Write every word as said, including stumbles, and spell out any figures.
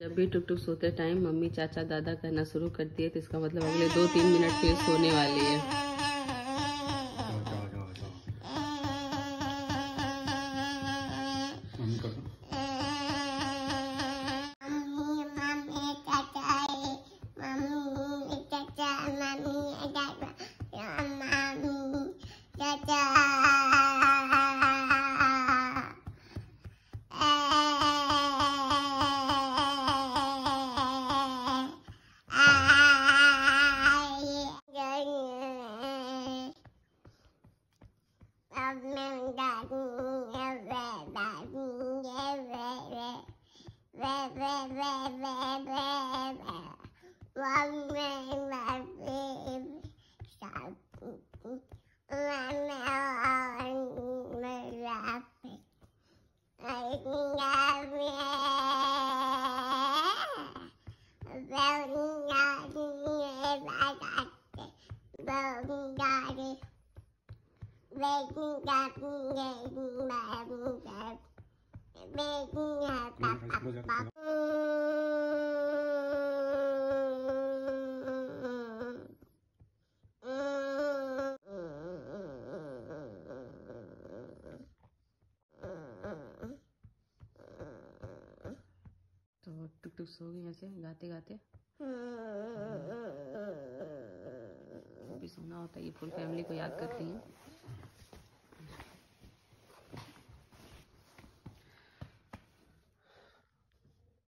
जब भी टुक टुक सोते टाइम मम्मी चाचा दादा कहना शुरू कर दिए तो इसका मतलब अगले दो तीन मिनट फिर सोने वाली है। तो टुक टुक सो गई ऐसे गाते गाते। अभी सोना होता है, ये फुल फैमिली को याद करती है।